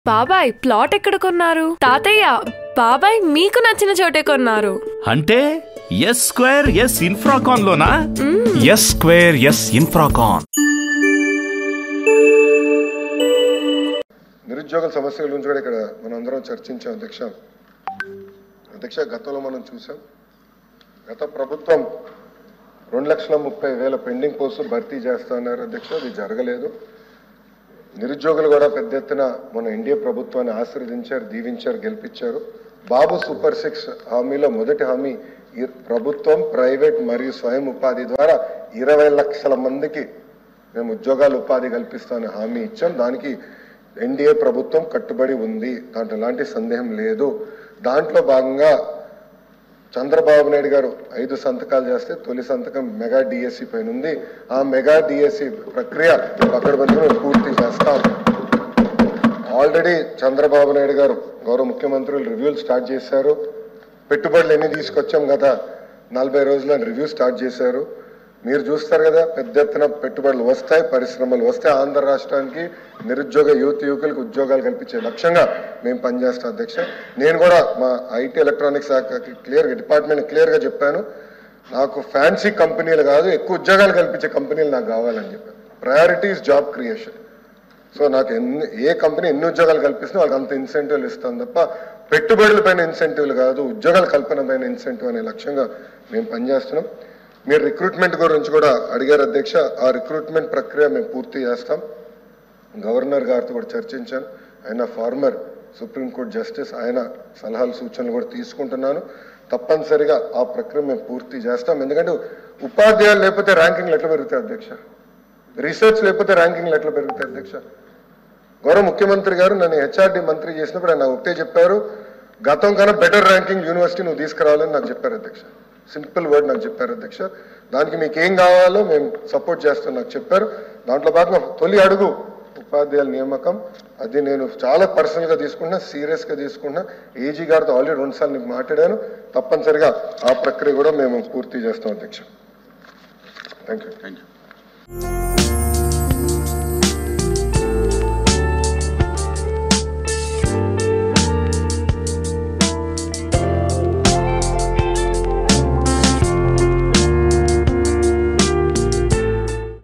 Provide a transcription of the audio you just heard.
బాబాయ్ ప్లాట్ ఎక్కడ కొన్నారు? తాతయ్య బాబాయ్ మీకు నచ్చిన చోటే కొన్నారు. అంటే ఎస్ స్క్వేర్ ఎస్ ఇన్ఫ్రాకాన్ లోనా? S square S Infracon. నిరుద్యోగుల సమస్యల గురించి కూడా ఇక్కడ మనం అందరం చర్చించాం అధ్యక్ష. గతంలో మనం చూసాం, గత ప్రభుత్వం 2,30,000 పెండింగ్ పోస్టులు భర్తీ చేస్తా ఉన్నారు అధ్యక్ష. అది జరగలేదు. నిరుద్యోగులు కూడా పెద్ద ఎత్తున మన ఎన్డీఏ ప్రభుత్వాన్ని ఆశీర్వదించారు, దీవించారు, గెలిపించారు. బాబు సూపర్ 6 హామీలో మొదటి హామీ ప్రభుత్వం, ప్రైవేట్ మరియు స్వయం ఉపాధి ద్వారా 20 లక్షల మందికి మేము ఉద్యోగాలు ఉపాధి కల్పిస్తామని హామీ ఇచ్చాం. దానికి ఎన్డీఏ ప్రభుత్వం కట్టుబడి ఉంది, దాంట్లో ఎలాంటి సందేహం లేదు. దాంట్లో భాగంగా చంద్రబాబు నాయుడు గారు 5 సంతకాలు చేస్తే తొలి సంతకం మెగా డిఎస్సి పైన ఉంది. ఆ మెగా డిఎస్సి ప్రక్రియ పకడ్బందీగా పూర్తి చేస్తాం. ఆల్రెడీ చంద్రబాబు నాయుడు గారు గౌరవ ముఖ్యమంత్రులు రివ్యూలు స్టార్ట్ చేశారు. పెట్టుబడులు ఎన్ని తీసుకొచ్చాం గత 40 రోజుల రివ్యూ స్టార్ట్ చేశారు. మీరు చూస్తారు కదా, పెద్ద ఎత్తున పెట్టుబడులు వస్తాయి, పరిశ్రమలు వస్తాయి. ఆంధ్ర రాష్ట్రానికి నిరుద్యోగ యువకులకు ఉద్యోగాలు కల్పించే లక్ష్యంగా మేము పనిచేస్తాం అధ్యక్ష. నేను కూడా మా ఐటీ ఎలక్ట్రానిక్స్ శాఖకి డిపార్ట్మెంట్ క్లియర్గా చెప్పాను, నాకు ఫ్యాన్సీ కంపెనీలు కాదు, ఎక్కువ ఉద్యోగాలు కల్పించే కంపెనీలు నాకు కావాలని చెప్పాను. Priority is job creation. So నాకు ఏ కంపెనీ ఎన్ని ఉద్యోగాలు కల్పిస్తున్నా వాళ్ళకి అంత ఇన్సెంటివ్లు ఇస్తాం తప్ప పెట్టుబడుల పైన ఇన్సెంటివ్లు కాదు, ఉద్యోగాల కల్పన పైన ఇన్సెంటివ్ అనే లక్ష్యంగా మేము పనిచేస్తున్నాం. మీరు రిక్రూట్మెంట్ గురించి కూడా అడిగారు అధ్యక్ష. ఆ రిక్రూట్మెంట్ ప్రక్రియ మేము పూర్తి చేస్తాం. గవర్నర్ గారితో కూడా చర్చించాను. ఆయన ఫార్మర్ సుప్రీంకోర్టు జస్టిస్, ఆయన సలహాలు సూచనలు కూడా తీసుకుంటున్నాను. తప్పనిసరిగా ఆ ప్రక్రియ మేము పూర్తి చేస్తాం. ఎందుకంటే ఉపాధ్యాయులు లేకపోతే ర్యాంకింగ్లు ఎట్లా పెరుగుతాయి అధ్యక్ష? రీసెర్చ్ లేకపోతే ర్యాంకింగ్లు ఎట్లా పెరుగుతాయి అధ్యక్ష? గౌరవ ముఖ్యమంత్రి గారు నన్ను హెచ్ఆర్డి మంత్రి చేసినప్పుడు ఆయన ఒకటే చెప్పారు, గతం కన్నా బెటర్ ర్యాంకింగ్ యూనివర్సిటీ నువ్వు తీసుకురావాలని నాకు చెప్పారు అధ్యక్ష. సింపుల్ వర్డ్ నాకు చెప్పారు అధ్యక్ష. దానికి మీకు ఏం కావాలో మేము సపోర్ట్ చేస్తాం నాకు చెప్పారు. దాంట్లో భాగంగా తొలి అడుగు ఉపాధ్యాయుల నియామకం. అది నేను చాలా పర్సనల్గా తీసుకున్నా, సీరియస్గా తీసుకున్నా. ఏజీ గారితో ఆల్రెడీ 2 సార్లు మాట్లాడాను. తప్పనిసరిగా ఆ ప్రక్రియ కూడా మేము పూర్తి చేస్తాం అధ్యక్ష. Thank you.